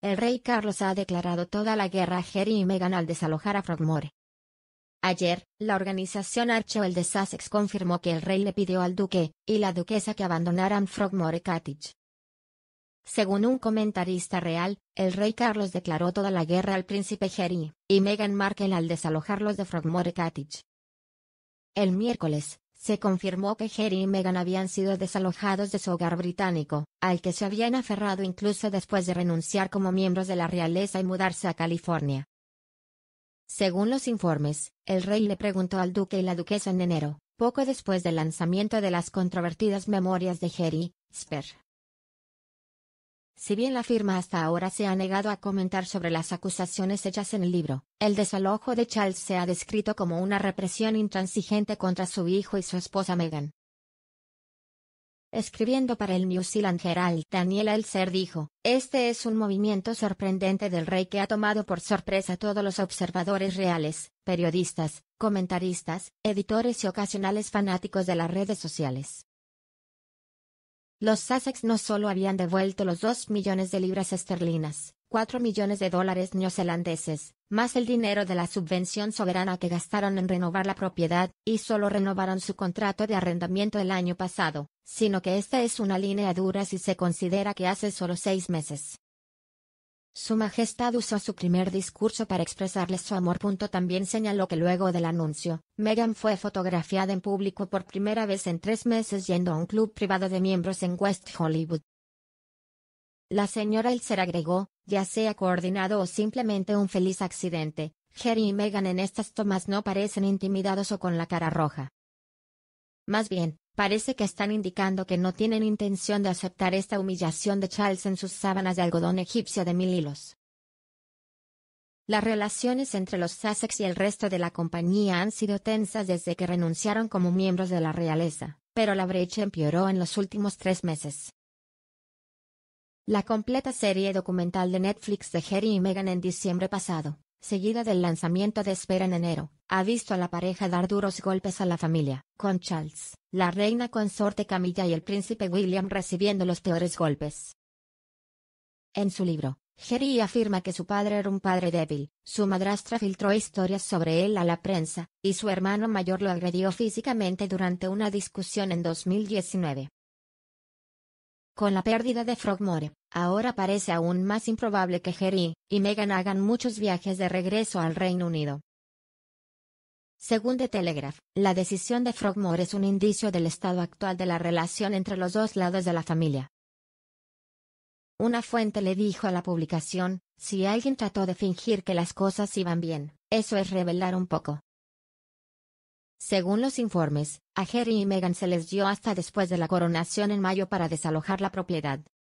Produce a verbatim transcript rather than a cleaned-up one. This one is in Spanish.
el rey Carlos ha declarado toda la guerra a Harry y Meghan al desalojar a Frogmore. Ayer, la organización Archewell de Sussex confirmó que el rey le pidió al duque y la duquesa que abandonaran Frogmore Cottage. Según un comentarista real, el rey Carlos declaró toda la guerra al príncipe Harry y Meghan Markle al desalojarlos de Frogmore Cottage. El miércoles, se confirmó que Harry y Meghan habían sido desalojados de su hogar británico, al que se habían aferrado incluso después de renunciar como miembros de la realeza y mudarse a California. Según los informes, el rey le preguntó al duque y la duquesa en enero, poco después del lanzamiento de las controvertidas memorias de Harry, Sper. Si bien la firma hasta ahora se ha negado a comentar sobre las acusaciones hechas en el libro, el desalojo de Charles se ha descrito como una represión intransigente contra su hijo y su esposa Meghan. Escribiendo para el New Zealand Herald, Daniel Elser dijo, "Este es un movimiento sorprendente del rey que ha tomado por sorpresa a todos los observadores reales, periodistas, comentaristas, editores y ocasionales fanáticos de las redes sociales". Los Sussex no solo habían devuelto los dos millones de libras esterlinas, cuatro millones de dólares neozelandeses, más el dinero de la subvención soberana que gastaron en renovar la propiedad, y solo renovaron su contrato de arrendamiento el año pasado, sino que esta es una línea dura si se considera que hace solo seis meses. Su Majestad usó su primer discurso para expresarles su amor. También señaló que luego del anuncio, Meghan fue fotografiada en público por primera vez en tres meses yendo a un club privado de miembros en West Hollywood. La señora Elser agregó, ya sea coordinado o simplemente un feliz accidente, Harry y Meghan en estas tomas no parecen intimidados o con la cara roja. Más bien, parece que están indicando que no tienen intención de aceptar esta humillación de Charles en sus sábanas de algodón egipcio de mil hilos. Las relaciones entre los Sussex y el resto de la compañía han sido tensas desde que renunciaron como miembros de la realeza, pero la brecha empeoró en los últimos tres meses. La completa serie documental de Netflix de Harry y Meghan en diciembre pasado, seguida del lanzamiento de Sper en enero, ha visto a la pareja dar duros golpes a la familia, con Charles, la reina consorte Camilla y el príncipe William recibiendo los peores golpes. En su libro, Harry afirma que su padre era un padre débil, su madrastra filtró historias sobre él a la prensa, y su hermano mayor lo agredió físicamente durante una discusión en dos mil diecinueve. Con la pérdida de Frogmore, ahora parece aún más improbable que Harry y Meghan hagan muchos viajes de regreso al Reino Unido. Según The Telegraph, la decisión de Frogmore es un indicio del estado actual de la relación entre los dos lados de la familia. Una fuente le dijo a la publicación, si alguien trató de fingir que las cosas iban bien, eso es revelar un poco. Según los informes, a Harry y Meghan se les dio hasta después de la coronación en mayo para desalojar la propiedad.